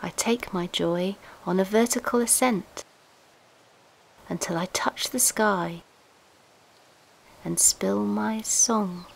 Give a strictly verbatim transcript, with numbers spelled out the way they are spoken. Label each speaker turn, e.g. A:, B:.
A: I take my joy on a vertical ascent until I touch the sky and spill my song